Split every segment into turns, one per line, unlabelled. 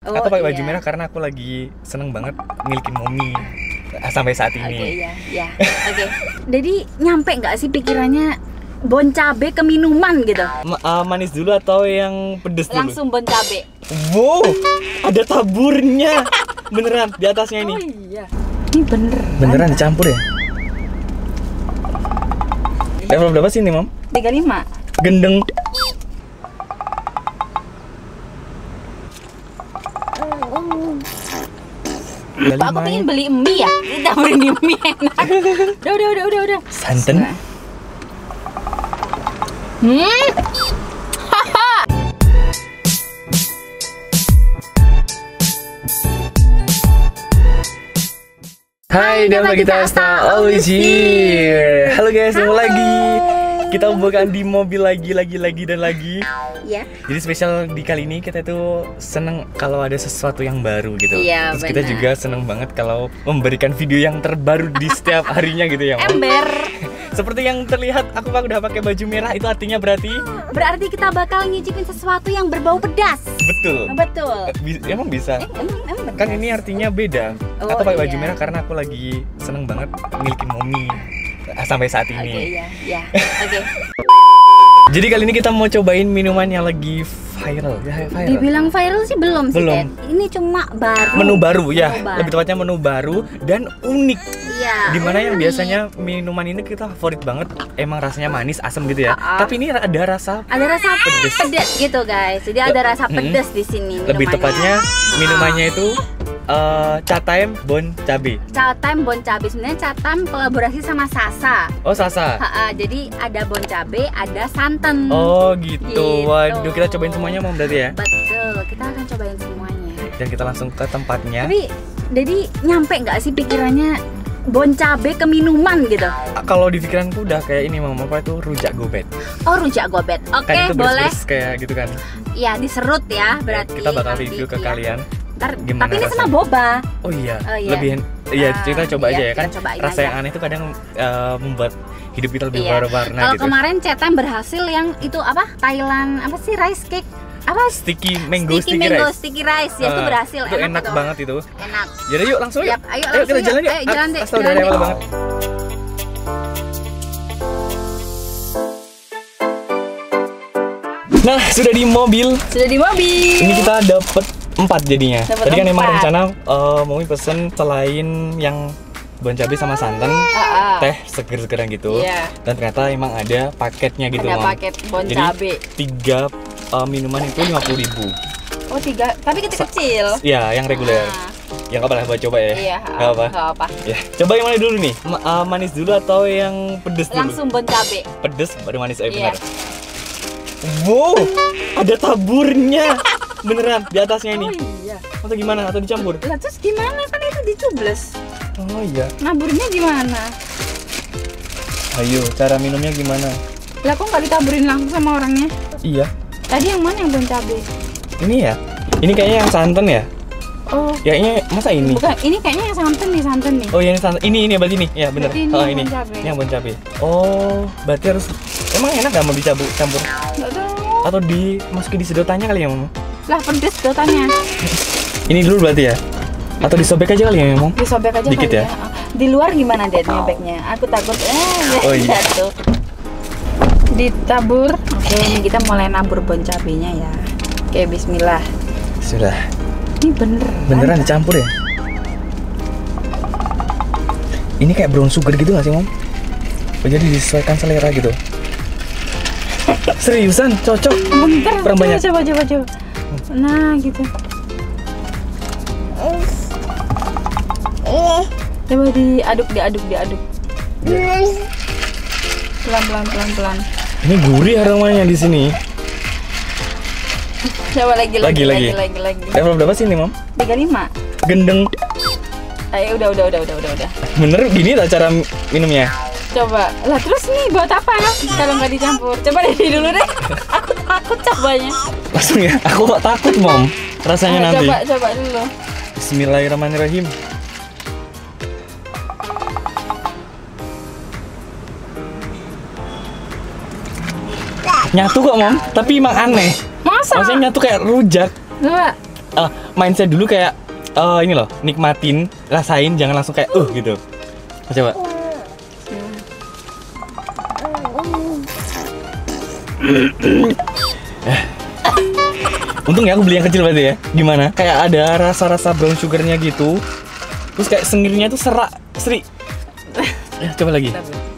Aku pakai baju merah karena aku lagi seneng banget milikin Momi sampai saat ini.
Iya. Oke. Jadi nyampe nggak sih pikirannya bon cabe ke minuman gitu?
Manis dulu atau yang pedes dulu?
Langsung bon cabe.
Wow, ada taburnya. Beneran di atasnya ini.
Oh iya. Ini
Beneran dicampur ya? Level berapa sih ini, Mom?
35.
Gendeng.
Pak, aku pengen beli mie ya. Kita beli mie enak. Udah.
Santan. Hai, nama kita Asta always here. Halo guys, ketemu lagi. Kita bukan di mobil lagi.
Iya.
Jadi spesial di kali ini kita tuh seneng kalau ada sesuatu yang baru gitu.
Iya,
Terus kita juga seneng banget kalau memberikan video yang terbaru di setiap harinya gitu ya, Mom.
Ember.
Seperti yang terlihat aku udah pakai baju merah, itu artinya berarti
kita bakal nyicipin sesuatu yang berbau pedas.
betul. Emang bisa?
Emang
Kan ini artinya beda.
Oh,
aku pakai baju
iya.
merah karena aku lagi seneng banget milikin Momi sampai saat ini.
Iya. Oke.
Jadi kali ini kita mau cobain minuman yang lagi viral.
Dibilang viral sih belum sih,
Belum.
Dad. Ini cuma baru.
Menu baru ya,
Menu baru.
lebih tepatnya menu baru dan unik.
Iya.
Dimana yang
unik.
biasanya minuman ini kita favorit banget, emang rasanya manis, asam gitu ya. Tapi ini ada rasa
pedas gitu, guys. Jadi ada rasa pedas di sini.
lebih
minumannya.
tepatnya minumannya itu Catem Bon Cabe.
Catem bon cabe, sebenarnya Catem kolaborasi sama Sasa.
Oh, Sasa.
Jadi ada bon cabe, ada santan.
Oh gitu.
Gitu.
Waduh, kita cobain semuanya, Mom, berarti ya.
Betul, kita akan cobain semuanya.
Dan kita langsung ke tempatnya.
Tapi jadi nyampe nggak sih pikirannya bon cabe ke minuman gitu?
Kalau di pikiranku udah kayak ini, Mom, apa itu rujak gobet.
Oh, rujak gobet. Oke,
Kan itu
boleh.
beres kayak gitu kan.
Ya, diserut ya berarti.
Kita bakal
nanti,
review ke
iya.
kalian.
Ntar,
Gimana
tapi ini
rasanya?
sama boba.
Oh iya,
Oh, iya.
lebih kita coba aja ya kan.
kita cobain
Rasa
aja.
yang aneh itu kadang membuat hidup kita lebih
Iya.
berwarna
Kalau
gitu.
kemarin Cetem berhasil yang itu apa? Thailand apa sih rice cake? Apa?
Sticky mango
Sticky
sticky rice.
rice ya itu berhasil.
Itu enak
itu.
banget itu.
Enak.
Jadi yuk langsung yuk.
Yap, ayo
kita
langsung
jalan
yuk.
yuk.
Ayo, jalan deh,
Asal udah
jalan
rewel
deh.
banget. Nah, sudah di mobil.
Sudah di mobil.
Ini kita dapet 4 jadinya.
Dapet
Tadi kan emang
4.
rencana mau pesen selain yang bon cabe sama santan, teh seger-segeran gitu.
Iya.
Dan ternyata emang ada paketnya gitu,
Ada
Mom.
paket bon
Jadi
cabe.
3 minuman itu 50.000.
Oh, 3, tapi kecil-kecil.
Ya, yang reguler.
Nah,
Yang apa lah buat coba ya?
iya,
Nggak apa.
nggak apa.
Ya, coba yang mana dulu nih? Manis dulu atau yang pedes dulu?
Langsung bon cabe.
Pedes baru manis,
Iya.
benar. Wow, ada taburnya. Beneran di atasnya
Oh
ini.
iya.
Atau gimana? Atau dicampur?
Lah terus gimana, kan itu dicubles.
Oh iya.
Naburnya gimana?
Ayo, cara minumnya gimana?
Lah kok nggak ditaburin langsung sama orangnya?
Iya.
Tadi yang mana yang bon cabe?
Ini ya. Ini kayaknya yang santan ya.
Oh,
Kayaknya masa ini?
bukan, ini kayaknya yang santan nih.
Oh, ini santan. Ini berarti ini. Ya, benar.
Berarti ini
Oh,
yang
ini.
bon cabe.
Ini yang bon cabe. Oh, berarti harus emang enak gak mau campur?
Nggak tahu.
Atau dimasukin di sedotannya kali ya, Mom?
Lah pedes sedotannya.
Ini dulu berarti ya? Atau disobek aja kali ya, Mom?
Disobek aja
Dikit
kali
ya?
Di luar gimana Dad nyobeknya? Aku takut
Oh, iya.
jatuh. Ditabur. Oke, ini kita mulai nabur bon cabenya ya. Oke, bismillah.
Sudah.
Ini
Beneran dicampur ya? Ini kayak brown sugar gitu gak sih, Mom? Oh, jadi disesuaikan selera gitu. Seriusan, cocok.
Bentar,
Kurang banyak.
coba. Nah, gitu. Coba diaduk. Pelan.
Ini gurih aromanya di sini.
Coba lagi.
Lagi. Level berapa sih ini, Mom?
35.
Gendeng.
Ayo, udah.
Bener gini tak cara minumnya?
Coba. Lah terus nih buat apa kalau nggak dicampur? Coba deh dulu deh. Aku takut cobanya.
Langsung ya? Aku kok takut, Mom. Rasanya nanti.
Coba dulu.
Bismillahirrahmanirrahim. Nyatu kok, Mom. Tapi emang aneh.
Masa?
Maksudnya nyatu kayak rujak.
Coba.
mindset dulu kayak ini loh, nikmatin, rasain, jangan langsung kayak gitu. Coba. Untung ya aku beli yang kecil berarti ya. Gimana? Kayak ada rasa-rasa brown sugarnya gitu. Terus kayak sengirnya tuh serak, Sri. Ya, coba lagi.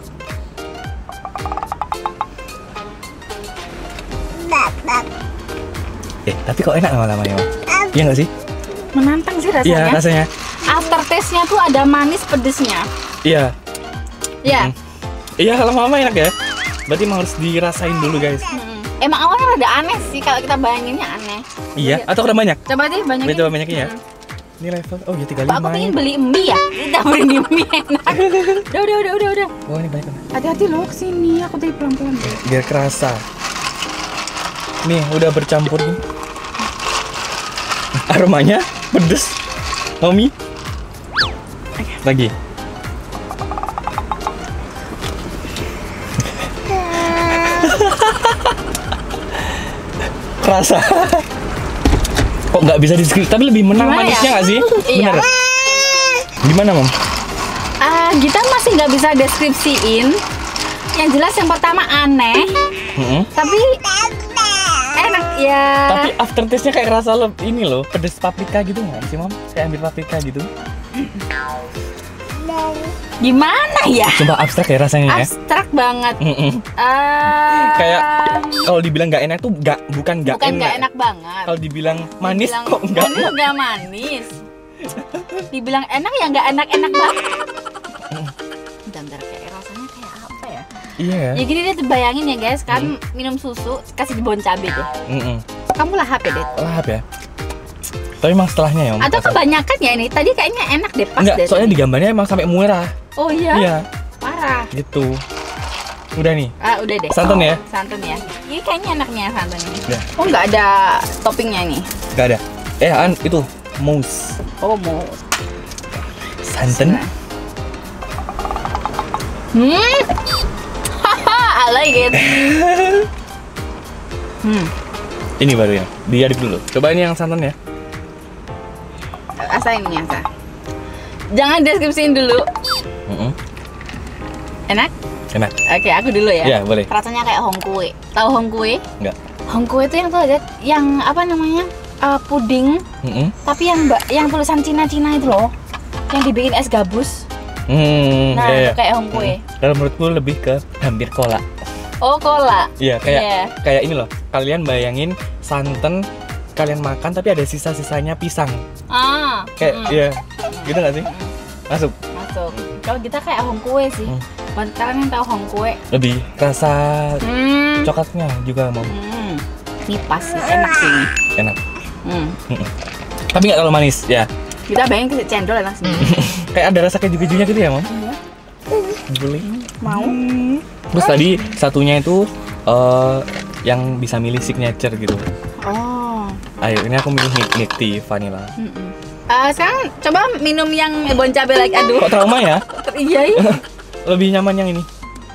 Tapi kok enak lama-lama ya, iya nggak sih?
Menantang sih rasanya.
Iya, rasanya.
After taste-nya tuh ada manis pedesnya.
Iya.
Iya.
Iya, lama-lama enak ya. Berarti emang harus dirasain dulu, guys.
Emang awalnya rada aneh sih kalau kita bayanginnya aneh.
Iya, atau kurang banyak?
Coba deh banyakin.
Coba banyakin ya. Ini level, oh ya 35.
Aku pengen beli mie ya. Kita beli mie enak. Udah.
Oh, ini banyak banget.
Hati-hati loh kesini. Aku tadi pelan-pelan deh.
Biar kerasa. Nih, udah bercampur nih. Aromanya pedes. Mami. Lagi. Kerasa. Kok nggak bisa deskripsi, tapi lebih menang
Gimana
manisnya
ya?
nggak sih?
Iya.
Bener. Gimana, Mam?
Kita masih nggak bisa deskripsiin. Yang jelas yang pertama aneh, tapi enak ya.
Tapi aftertaste-nya kayak rasa ini loh, pedes paprika gitu nggak sih, Mam? Kayak ambil paprika gitu.
Gimana ya?
Coba abstrak ya rasanya ya.
Abstrak banget.
Kayak kalau dibilang nggak enak tuh bukan nggak
enak banget.
Kalau dibilang manis
Dibilang
kok nggak
manis. Dibilang enak ya nggak enak banget. Bentar kayak rasanya kayak apa ya?
Iya.
Ya gini deh, bayangin ya guys, kan minum susu kasih dibon cabai deh. Kamu lahap ya deh.
Lahap ya. Tapi emang setelahnya ya.
Atau kebanyakan ya ini. Tadi kayaknya enak deh, pas
enggak,
deh.
soalnya di gambarnya emang sampai merah.
Oh iya.
Iya.
Parah.
Gitu. Udah nih.
Udah deh.
Santan ya?
Santan ya. Ini kayaknya enaknya santan ini.
Ya.
Oh nggak ada toppingnya nih.
Nggak ada. Itu mousse.
Oh mousse.
Santan.
Haha, I like it.
Ini baru ya. Diaduk dulu. Coba ini yang santan ya.
Asa ini Asa. Jangan deskripsiin dulu. Enak?
Enak.
Oke, aku dulu ya.
Iya, boleh.
Rasanya kayak hongkue. Tahu hongkue?
Enggak.
Hongkue itu yang tuh ada yang apa namanya? Puding. Tapi yang tulisan Cina-Cina itu loh. Yang dibikin es gabus. Nah,
iya.
kayak hongkue.
Kalau menurutku lebih ke hampir cola.
Oh, cola.
Iya, kayak ini loh. Kalian bayangin santan kalian makan tapi ada sisa-sisanya pisang. Kayak iya. Gitu nggak sih? Masuk.
Kalau kita kayak hongkue sih. Buat kalian yang tahu hongkue.
Lebih rasa coklatnya juga mau.
Ini pas sih, enak sih ini.
Enak. Tapi nggak terlalu manis ya.
Kita bayangin kasih cendol enak sih.
Kayak ada rasa keju-kejunya gitu ya, Mam?
Iya.
Boleh.
Mau?
Terus tadi satunya itu yang bisa milih signature gitu.
Oh.
Ayo, ini aku milih milk tea vanilla.
Sekarang coba minum yang bon cabe lagi. Aduh.
Kok trauma ya?
Iya.
Lebih nyaman yang ini.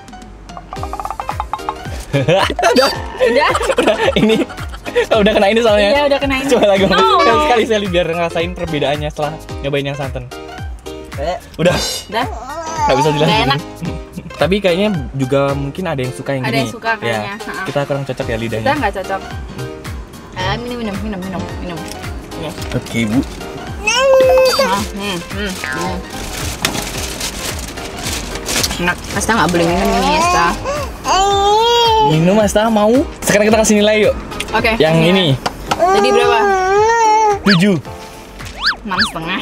Udah. Ini udah kena ini soalnya.
Iya, udah kena ini.
Coba lagi.
No.
Sekali biar ngerasain perbedaannya setelah nyobain yang santan. Udah. Nggak bisa jelasin.
Nggak enak.
Tapi kayaknya juga mungkin ada yang suka yang
ada
gini.
Yang suka kayaknya.
Ya, kita kurang cocok ya lidahnya.
Kita nggak cocok. Minum. Ya.
Oke, Bu.
Enak. Asta nggak boleh minum ini, Asta.
Minum, Asta mau? Sekarang kita kasih nilai yuk.
Oke.
Yang ini.
Jadi berapa?
7.
6,5.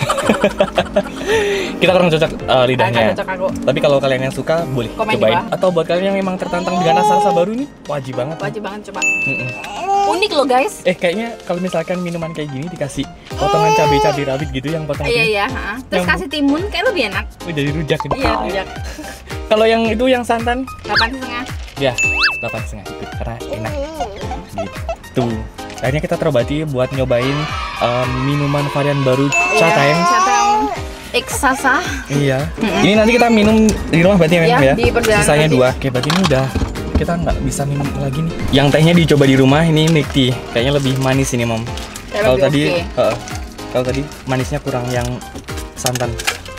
Kita kurang cocok lidahnya.
Cocok aku.
Tapi kalau kalian yang suka boleh
Komen
cobain.
juga.
Atau buat kalian yang memang tertantang dengan rasa-rasa baru nih, wajib banget.
Wajib banget coba. Unik loh guys.
Kayaknya kalau misalkan minuman kayak gini dikasih potongan cabai rawit gitu yang potong
Iya. Terus kasih timun kayak lebih enak.
jadi rujak gitu.
Iya, rujak.
Kalau yang itu yang santan
8,5.
ya 8,5 gitu karena enak gitu. Akhirnya kita terobati buat nyobain minuman varian baru Chatime.
Chatime Eksasa.
Iya. Ini nanti kita minum di rumah berarti ya,
Iya, di perjalanan
sisanya
nanti.
2. Oke, berarti ini udah kita nggak bisa minum lagi nih. Yang tehnya dicoba di rumah, ini milk tea. Kayaknya lebih manis ini, Mom. Kalau tadi kalau tadi manisnya kurang yang santan.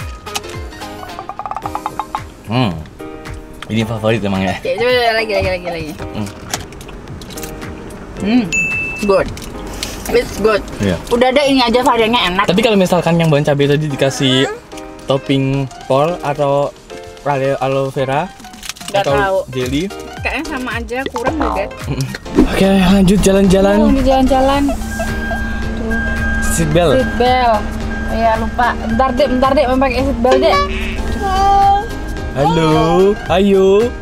Ini favorit emang ya.
Coba lagi. Good. It's good.
Yeah.
Udah ada ini aja variannya enak.
Tapi kalau misalkan yang bon cabai tadi dikasih topping kol atau aloe vera atau jelly,
kayaknya sama aja, kurang deh.
Oke, lanjut jalan-jalan.
Jalan-jalan.
Seat belt.
Ya lupa. Bentar deh, pakai seat belt deh.
Halo, ayo.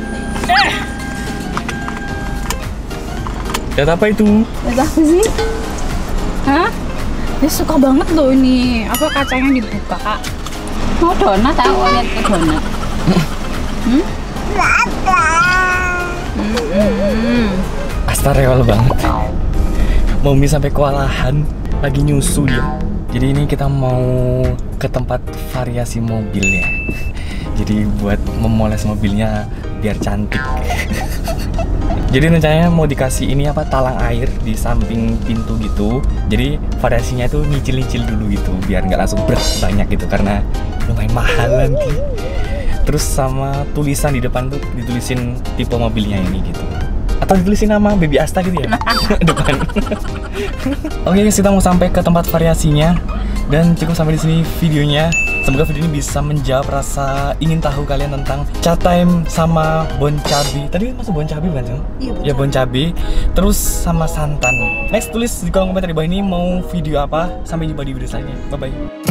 Lihat apa itu?
Lihat apa sih? Hah? Dia suka banget loh ini. Apa kacanya dibuka, Kak? Mau donat tahu lihat ke donat.
Asta rewel banget. Mami sampai kewalahan lagi nyusu dia. Jadi ini kita mau ke tempat variasi mobilnya. Jadi buat memoles mobilnya biar cantik. Jadi rencananya mau dikasih ini apa, talang air di samping pintu gitu. Jadi variasinya itu nyicil-nyicil dulu gitu biar nggak langsung banyak gitu karena lumayan mahal nanti. Terus sama tulisan di depan tuh ditulisin tipe mobilnya ini gitu. Atau ditulisin nama Baby Asta gitu ya depan. Oke, kita mau sampai ke tempat variasinya dan cukup sampai di sini videonya. Semoga video ini bisa menjawab rasa ingin tahu kalian tentang chat time sama bon cabai. Tadi masuk bon cabai bukan sih?
Iya,
ya bon cabai. Terus sama santan. Next tulis di kolom komentar di bawah ini mau video apa. Sampai jumpa di video selanjutnya. Bye bye.